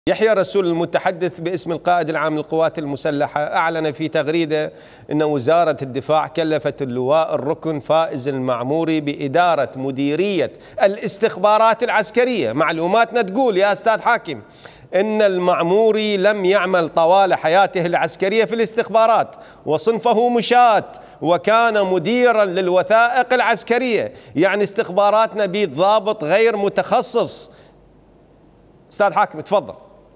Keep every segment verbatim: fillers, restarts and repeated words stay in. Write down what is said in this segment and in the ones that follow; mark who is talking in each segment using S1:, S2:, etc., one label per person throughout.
S1: يحيى رسول المتحدث باسم القائد العام للقوات المسلحة أعلن في تغريدة أن وزارة الدفاع كلفت اللواء الركن فائز المعموري بإدارة مديرية الاستخبارات العسكرية. معلوماتنا تقول يا أستاذ حاكم إن المعموري لم يعمل طوال حياته العسكرية في الاستخبارات وصنفه مشاة، وكان مديرا للوثائق العسكرية، يعني استخباراتنا بيد ضابط غير متخصص. أستاذ حاكم تفضل.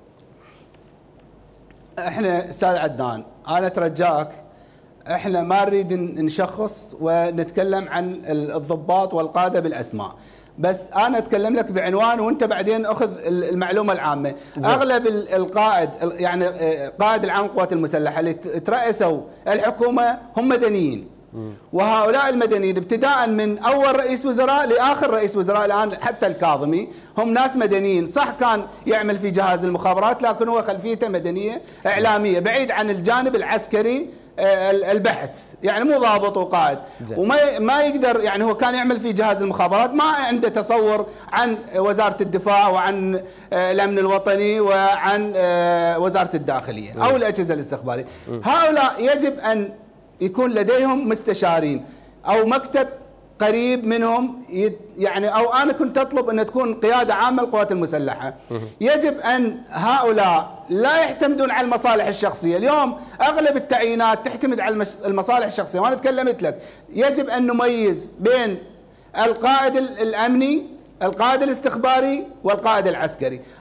S2: احنا استاذ عدنان، انا اترجاك، احنا ما نريد نشخص ونتكلم عن الضباط والقاده بالاسماء، بس انا اتكلم لك بعنوان وانت بعدين اخذ المعلومه العامه. زي. اغلب القائد يعني قائد العام للقوات المسلحه اللي ترأسوا الحكومه هم مدنيين، وهؤلاء المدنيين ابتداء من اول رئيس وزراء لاخر رئيس وزراء الان حتى الكاظمي هم ناس مدنيين. صح كان يعمل في جهاز المخابرات لكن هو خلفيته مدنيه اعلاميه بعيد عن الجانب العسكري البحت، يعني مو ضابط وقائد، وما ما يقدر، يعني هو كان يعمل في جهاز المخابرات، ما عنده تصور عن وزاره الدفاع وعن الامن الوطني وعن وزاره الداخليه او الاجهزه الاستخباريه. هؤلاء يجب ان يكون لديهم مستشارين او مكتب قريب منهم، يعني او انا كنت اطلب ان تكون قياده عامه للقوات المسلحه. يجب ان هؤلاء لا يعتمدون على المصالح الشخصيه، اليوم اغلب التعيينات تعتمد على المصالح الشخصيه، وانا تكلمت لك يجب ان نميز بين القائد الامني، القائد الاستخباري، والقائد العسكري.